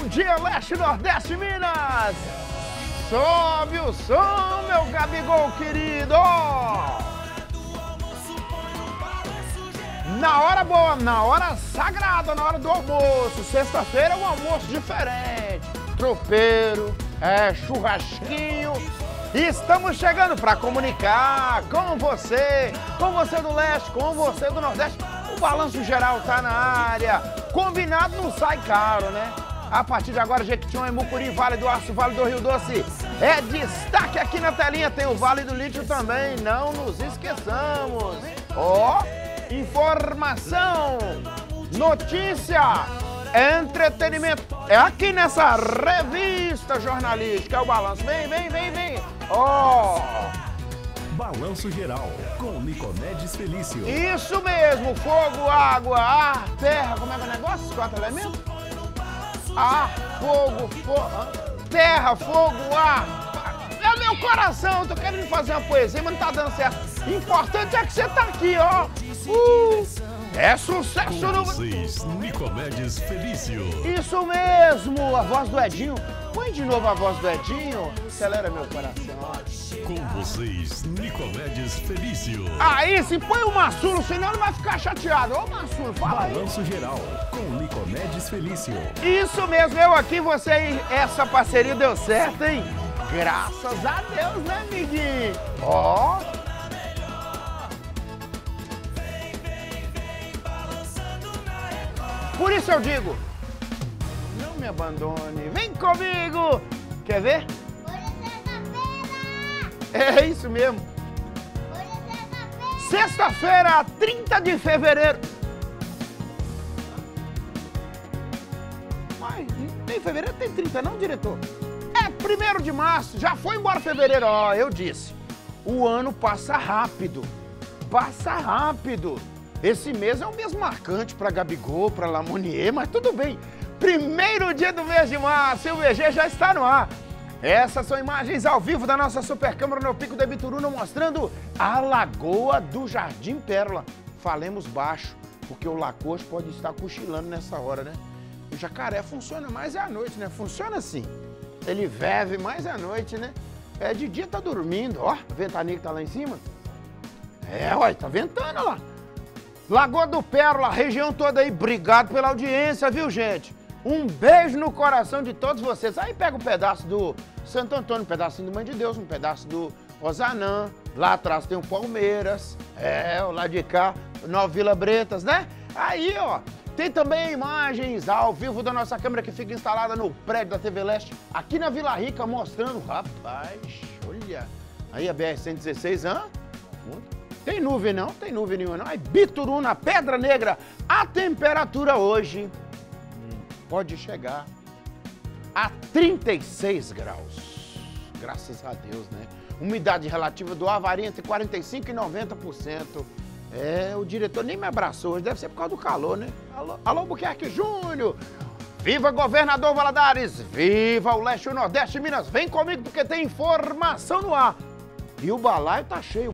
dia, Leste, Nordeste, Minas! Sobe o som, meu Gabigol querido! Na hora boa, na hora sagrada, na hora do almoço. Sexta-feira é um almoço diferente. Tropeiro, churrasquinho. E estamos chegando para comunicar com você do Leste, com você do Nordeste. O Balanço Geral tá na área. Combinado não sai caro, né? A partir de agora, Jequitinhonha, Mucuri, Vale do Aço, Vale do Rio Doce. É destaque aqui na telinha, tem o Vale do Lítio também, não nos esqueçamos. Informação, notícia, entretenimento. É aqui nessa revista jornalística, é o Balanço. Vem. Balanço Geral, com Nicomedes Felício. Isso mesmo, fogo, água, ar, terra, como é que é o negócio? Os 4 elementos? Ar, fogo, terra, fogo, ar. É meu coração, eu tô querendo fazer uma poesia, mas não tá dando certo. Importante é que você tá aqui, ó. É sucesso com no... vocês, Nicomedes Felício. Isso mesmo, a voz do Edinho. Põe de novo a voz do Edinho. Acelera meu coração. Com vocês, Nicomedes Felício. Aí, se põe o Massulo, senão ele vai ficar chateado. Ô, Massulo, fala aí. Balanço Geral, com Nicomedes Felício. Isso mesmo, eu aqui, você aí. Essa parceria deu certo, hein? Graças a Deus, né, amiguinho? Por isso eu digo, não me abandone, vem comigo! Quer ver? Hoje é sexta-feira! É isso mesmo. Hoje é sexta-feira! Sexta-feira, 30 de fevereiro. Mas tem fevereiro, tem 30 não, diretor? É 1º de março, já foi embora fevereiro. Eu disse, o ano passa rápido, passa rápido. Esse mês é um mês marcante para Gabigol, para Lamonier, mas tudo bem. 1º dia do mês de março e o VG já está no ar. Essas são imagens ao vivo da nossa super câmera no Pico da Bituruna, mostrando a Lagoa do Jardim Pérola. Falemos baixo, porque o Lacoste pode estar cochilando nessa hora, né? O jacaré funciona mais à noite, né? Funciona assim. Ele vive mais à noite, né? De dia tá dormindo, ó. A ventania que tá lá em cima. Olha, tá ventando lá. Lagoa do Pérola, região toda aí, obrigado pela audiência, viu, gente? Um beijo no coração de todos vocês. Aí pega um pedaço do Santo Antônio, um pedacinho do Mãe de Deus, um pedaço do Ozanã. Lá atrás tem o Palmeiras, o lado de cá, Nova Vila Bretas, né? Aí, ó, tem também imagens ao vivo da nossa câmera que fica instalada no prédio da TV Leste, aqui na Vila Rica, mostrando, rapaz, olha, aí a BR-116, Tem nuvem não, tem nuvem nenhuma não. Aí Bituruna, Pedra Negra, a temperatura hoje pode chegar a 36 graus. Graças a Deus, né? Umidade relativa do ar varia entre 45% e 90%. O diretor nem me abraçou hoje, deve ser por causa do calor, né? Alô, Buquerque Júnior! Viva Governador Valadares! Viva o Leste e o Nordeste Minas! Vem comigo porque tem informação no ar. E o balaio tá cheio.